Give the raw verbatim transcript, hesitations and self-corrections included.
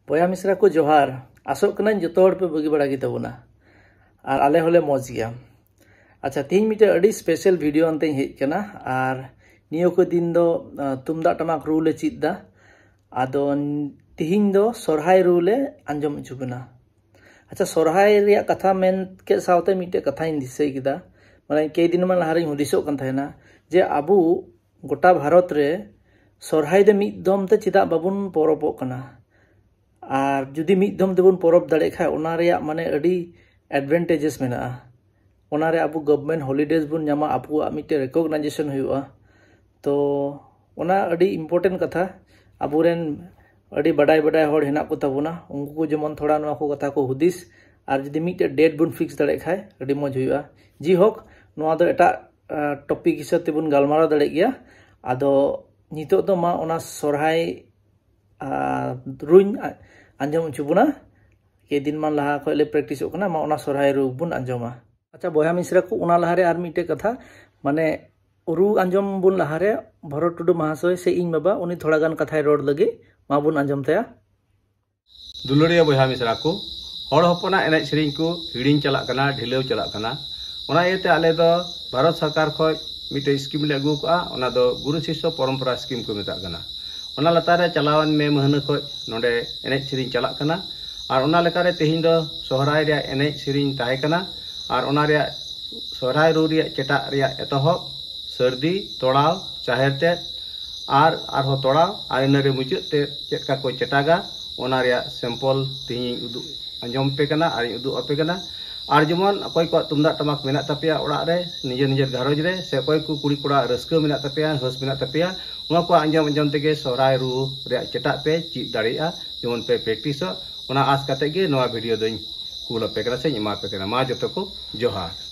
बया मिश्रा को जोहार आसोग कना जतो हड़ पे बगी बड़ा गी तबुना और आले होले मौज गया। अच्छा तीन मिटे अड़ी स्पेशल वीडियो अंते हेज कना और नियो को दिन दो तुमदा टमाक रू ले चीद दा आदो तिहिन दो सोरहाय रू ले आंजम जुबना। अच्छा सोरहाय रिया कथा मेन के सावते मिटे कथा इन दिसै किदा माने के दिन मान लहारी हुदिसो कन थायना जे आबू गोटा भारत रे सोरहाय दे मिद दम ते चिदा बाबुन परबो कना और जुदी मिद दम देबुन परब दाड़े खाय ओना रिया माने अड़ी एडवांटेजेस मेना ओना रे आबू गवर्नमेंट हॉलिडेज बुन न्यामा आबू मिटे रिकॉग्नाइजेशन हुआ तो ओना अड़ी इम्पोर्टेंट कथा आबुरेन अड़ी बडाय बडाय हड़ हेना को तबुना उनको को जेमन थोड़ा नवा को कथा को हुदिस और जुदी मिटे डेट बुन फिक्स दाड़े खाय अड़ी मज हुआ जी होक नवा दो एटा टॉपिक हिसाब ते बुन गालमारा दाड़े गया आदो नितो दो मा ओना सोरहाय रुइन आंजम चुबुना के दिन मान लहा खले प्रैक्टिस ओकना मा ओना सोरहाय रू बुन आंजमा। अच्छा बया मिश्रा को ओना लहारे आर मिटे कथा माने रू आंजम बुन लहारे भरत टुडू महाशय से इन बाबा उनी थोड़ा गान कथाय रोड लगे मा बुन आंजम तया। दुलड़िया बया मिश्रा को हड़ हपना एने सेरिंग को हिड़िंग चला कना ढिलेव चला कना ओना एते आले दो भारत सरकार खय मिटे स्कीम ले अगु का ओना दो गुरु शिष्य परंपरा स्कीम को मेता कना ओना लतारे चलावन में महना खय नोडे एने सेरिंग चला कना और ओना लेकारे तेहिं दो सोहराय रे एने सेरिंग ताहे कना और ओना रे सोहराय रू रे चेटा रे एतहब सर्दी तोड़ाव चाहेरते और आरहो तोड़ाव और इनरे मुचाते चेका को चेटागा ओना रे सैंपल तेहिं उदु आंजम पे कना और उदु अपे कना और जेमन अकय को तुमदा टमाक मेना तपिया ओड़ा रे निजे निजे घरज रे से अकय को कुड़ी कोड़ा रस्का मेना तपिया हस मेना तपिया ओना को आंजम आंजम तेगे सोहराय रू रे चेटा पे चीज दाड़िया जेमन पे प्रैक्टिस ओना आस काते गे नवा वीडियो दोኝ कूल पे कना से एमा पे कना मा जतो को जोहार।